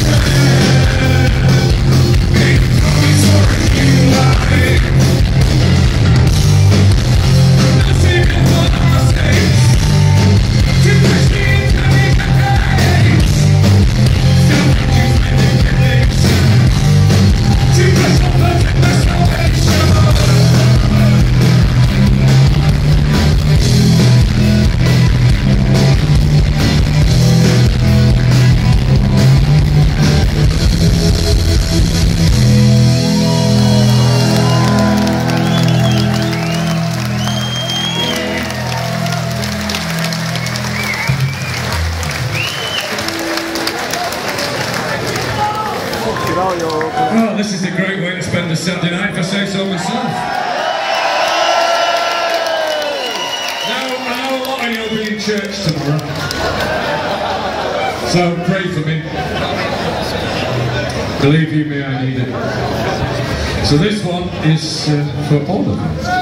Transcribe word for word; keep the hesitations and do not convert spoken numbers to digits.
Well, this is a great way to spend a Saturday night, if I say so myself. Now, I know a lot of you will be in church tomorrow, so pray for me. Believe you me, I need it. So this one is uh, for all of you.